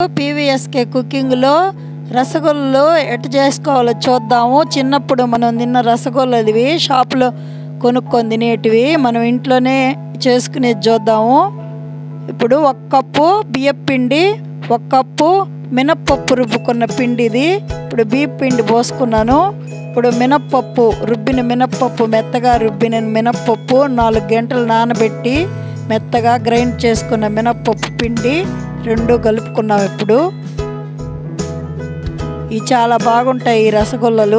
PVSK కుకింగ్లో రసగుల్లలు ఎట్ట చేసుకోవాలో చూద్దాము. చిన్నప్పుడు మనం తిన్న రసగుల్లలు ఇవి, షాపులో కొనుక్కొని తినేటివి, మనం ఇంట్లోనే చేసుకునేది చూద్దాము. ఇప్పుడు 1 కప్పు బియ్యం పిండి, 1 కప్పు మినప్పప్పు రుబ్బుకున్న పిండి ఇది. ఇప్పుడు బియ్యం పిండి పోసుకున్నాను. ఇప్పుడు మినప్పప్పు, రుబ్బిన మినప్పప్పు, మెత్తగా రుబ్బిన మినప్పప్పు 4 గంటలు నానబెట్టి మెత్తగా గ్రైండ్ చేసుకున్న మినప్పప్పు పిండి 2 కలుపుకున్నాం. ఇప్పుడు ఇవి చాలా బాగుంటాయి ఈ రసగుల్లలు.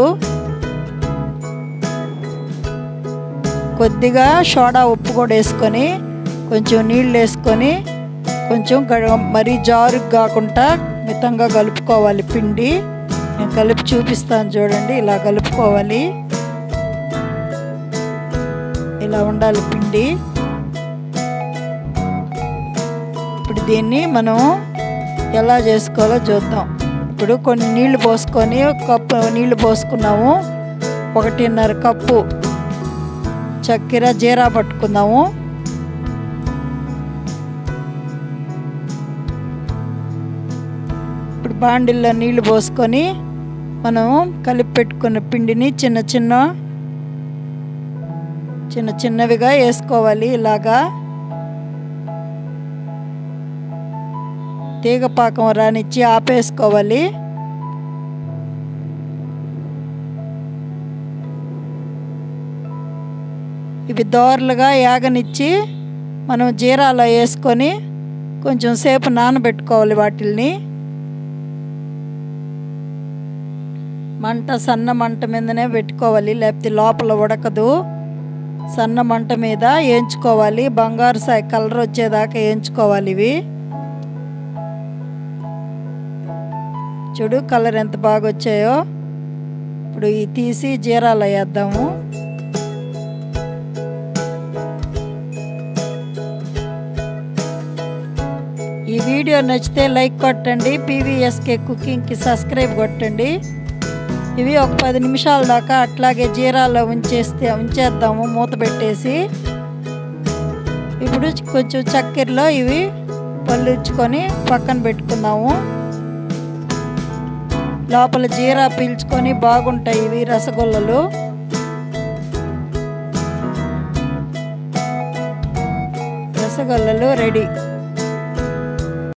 కొద్దిగా సోడా ఉప్పు కూడా వేసుకొని, కొంచెం నీళ్ళు వేసుకొని, కొంచెం మరీ జారుగా కాకుండా మితంగా కలుపుకోవాలి పిండి. నేను కలిపి చూపిస్తాను చూడండి. ఇలా కలుపుకోవాలి, ఇలా ఉండాలి పిండి. ఇప్పుడు దీన్ని మనం ఎలా చేసుకోవాలో చూద్దాం. ఇప్పుడు కొన్ని నీళ్లు పోసుకొని, 1 కప్పు నీళ్లు పోసుకున్నాము. 1.5 కప్పు చక్కెర జీరా పట్టుకుందాము. ఇప్పుడు బాండిల్లో నీళ్లు పోసుకొని మనం కలిపి పెట్టుకున్న పిండిని చిన్నవిగా వేసుకోవాలి. ఇలాగా తీగపాకం రానిచ్చి ఆపేసుకోవాలి. ఇవి దోరలుగా యాగనిచ్చి మనం జీరాలో వేసుకొని కొంచెం సేపు నానబెట్టుకోవాలి వాటిల్ని. మంట సన్న మంట మీదనే పెట్టుకోవాలి, లేకపోతే లోపల ఉడకదు. సన్న మంట మీద వేయించుకోవాలి, బంగారు సాయి కలర్ వచ్చేదాకా వేయించుకోవాలి. ఇవి చూడు కలర్ ఎంత బాగా వచ్చాయో. ఇప్పుడు ఇవి తీసి జీరాలో వేద్దాము. ఈ వీడియో నచ్చితే లైక్ కొట్టండి, పీవీఎస్కే కుకింగ్కి సబ్స్క్రైబ్ కొట్టండి. ఇవి ఒక 10 నిమిషాల దాకా అట్లాగే జీరాలో ఉంచేద్దాము మూత పెట్టేసి. ఇప్పుడు కొంచెం చక్కెరలో ఇవి పల్లుచుకొని పక్కన పెట్టుకుందాము. లోపల జీరా పీల్చుకొని బాగుంటాయి ఇవి రసగుల్లలు. రసగుల్లలు రెడీ.